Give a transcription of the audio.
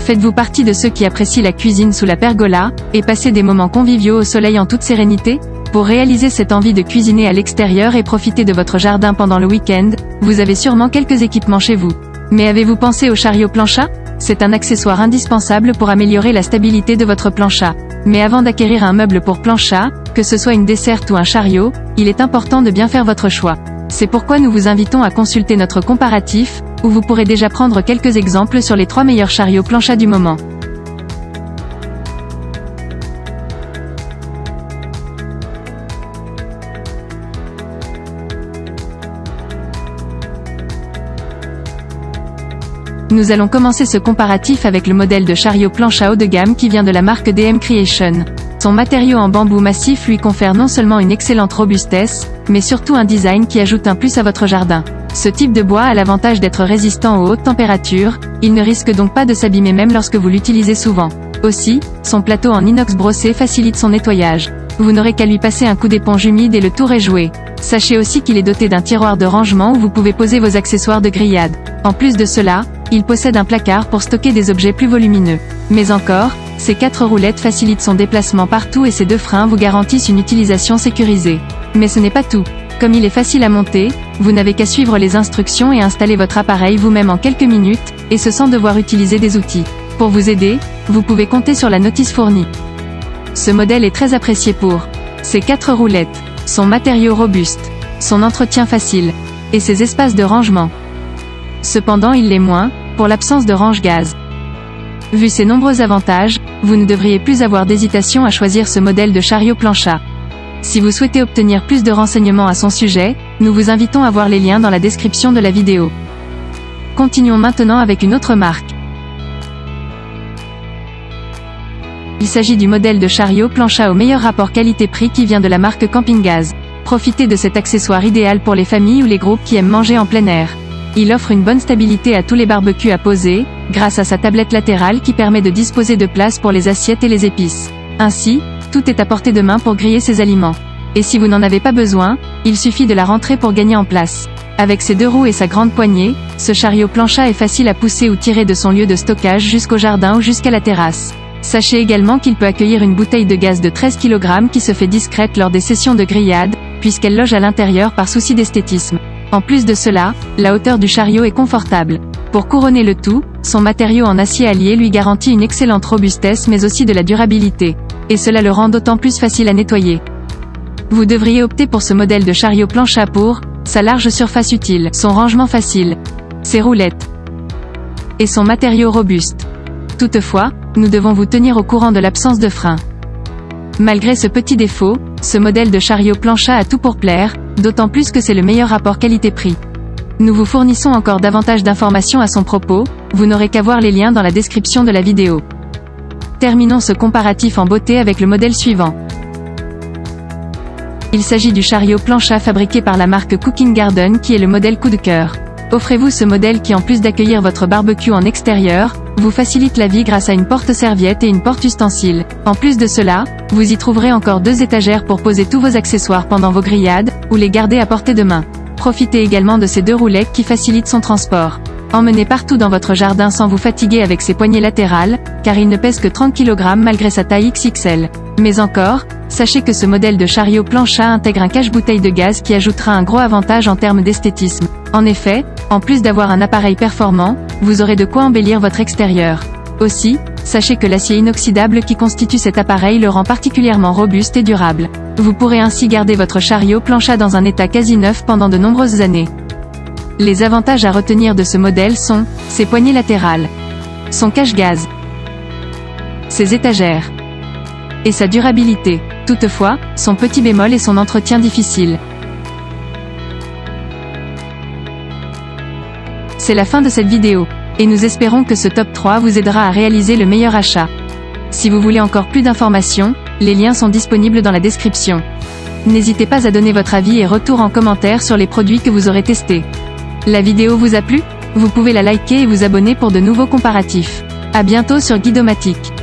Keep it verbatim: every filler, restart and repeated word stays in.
Faites-vous partie de ceux qui apprécient la cuisine sous la pergola, et passer des moments conviviaux au soleil en toute sérénité? Pour réaliser cette envie de cuisiner à l'extérieur et profiter de votre jardin pendant le week-end, vous avez sûrement quelques équipements chez vous. Mais avez-vous pensé au chariot plancha? C'est un accessoire indispensable pour améliorer la stabilité de votre plancha. Mais avant d'acquérir un meuble pour plancha, que ce soit une desserte ou un chariot, il est important de bien faire votre choix. C'est pourquoi nous vous invitons à consulter notre comparatif, où vous pourrez déjà prendre quelques exemples sur les trois meilleurs chariots plancha du moment. Nous allons commencer ce comparatif avec le modèle de chariot plancha haut de gamme qui vient de la marque D M Creation. Son matériau en bambou massif lui confère non seulement une excellente robustesse, mais surtout un design qui ajoute un plus à votre jardin. Ce type de bois a l'avantage d'être résistant aux hautes températures, il ne risque donc pas de s'abîmer même lorsque vous l'utilisez souvent. Aussi, son plateau en inox brossé facilite son nettoyage. Vous n'aurez qu'à lui passer un coup d'éponge humide et le tour est joué. Sachez aussi qu'il est doté d'un tiroir de rangement où vous pouvez poser vos accessoires de grillade. En plus de cela, il possède un placard pour stocker des objets plus volumineux. Mais encore, ses quatre roulettes facilitent son déplacement partout et ses deux freins vous garantissent une utilisation sécurisée. Mais ce n'est pas tout. Comme il est facile à monter, vous n'avez qu'à suivre les instructions et installer votre appareil vous-même en quelques minutes, et ce sans devoir utiliser des outils. Pour vous aider, vous pouvez compter sur la notice fournie. Ce modèle est très apprécié pour ses quatre roulettes, son matériau robuste, son entretien facile, et ses espaces de rangement. Cependant il l'est moins, pour l'absence de range-gaz. Vu ces nombreux avantages, vous ne devriez plus avoir d'hésitation à choisir ce modèle de chariot plancha. Si vous souhaitez obtenir plus de renseignements à son sujet, nous vous invitons à voir les liens dans la description de la vidéo. Continuons maintenant avec une autre marque. Il s'agit du modèle de chariot plancha au meilleur rapport qualité-prix qui vient de la marque Camping Gaz. Profitez de cet accessoire idéal pour les familles ou les groupes qui aiment manger en plein air. Il offre une bonne stabilité à tous les barbecues à poser, grâce à sa tablette latérale qui permet de disposer de place pour les assiettes et les épices. Ainsi, tout est à portée de main pour griller ses aliments. Et si vous n'en avez pas besoin, il suffit de la rentrer pour gagner en place. Avec ses deux roues et sa grande poignée, ce chariot plancha est facile à pousser ou tirer de son lieu de stockage jusqu'au jardin ou jusqu'à la terrasse. Sachez également qu'il peut accueillir une bouteille de gaz de treize kilogrammes qui se fait discrète lors des sessions de grillade, puisqu'elle loge à l'intérieur par souci d'esthétisme. En plus de cela, la hauteur du chariot est confortable. Pour couronner le tout, son matériau en acier allié lui garantit une excellente robustesse mais aussi de la durabilité. Et cela le rend d'autant plus facile à nettoyer. Vous devriez opter pour ce modèle de chariot plancha pour sa large surface utile, son rangement facile, ses roulettes et son matériau robuste. Toutefois, nous devons vous tenir au courant de l'absence de frein. Malgré ce petit défaut, ce modèle de chariot plancha a tout pour plaire, d'autant plus que c'est le meilleur rapport qualité-prix. Nous vous fournissons encore davantage d'informations à son propos, vous n'aurez qu'à voir les liens dans la description de la vidéo. Terminons ce comparatif en beauté avec le modèle suivant. Il s'agit du chariot plancha fabriqué par la marque Cooking Garden qui est le modèle coup de cœur. Offrez-vous ce modèle qui en plus d'accueillir votre barbecue en extérieur, vous facilite la vie grâce à une porte-serviette et une porte-ustensile. En plus de cela, vous y trouverez encore deux étagères pour poser tous vos accessoires pendant vos grillades, ou les garder à portée de main. Profitez également de ces deux roulettes qui facilitent son transport. Emmenez partout dans votre jardin sans vous fatiguer avec ses poignées latérales, car il ne pèse que trente kilogrammes malgré sa taille X X L. Mais encore, sachez que ce modèle de chariot plancha intègre un cache-bouteille de gaz qui ajoutera un gros avantage en termes d'esthétisme. En effet, en plus d'avoir un appareil performant, vous aurez de quoi embellir votre extérieur. Aussi, sachez que l'acier inoxydable qui constitue cet appareil le rend particulièrement robuste et durable. Vous pourrez ainsi garder votre chariot plancha dans un état quasi neuf pendant de nombreuses années. Les avantages à retenir de ce modèle sont ses poignées latérales, son cache-gaz, ses étagères et sa durabilité. Toutefois, son petit bémol est son entretien difficile. C'est la fin de cette vidéo, et nous espérons que ce top trois vous aidera à réaliser le meilleur achat. Si vous voulez encore plus d'informations, les liens sont disponibles dans la description. N'hésitez pas à donner votre avis et retour en commentaire sur les produits que vous aurez testés. La vidéo vous a plu? Vous pouvez la liker et vous abonner pour de nouveaux comparatifs. À bientôt sur Guidomatique.